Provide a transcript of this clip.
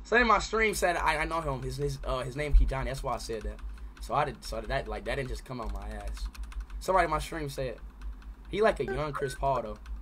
Somebody in my stream said I know him. His name Key Johnny. That's why I said that. That didn't just come out my ass. Somebody in my stream said he like a young Chris Paul though.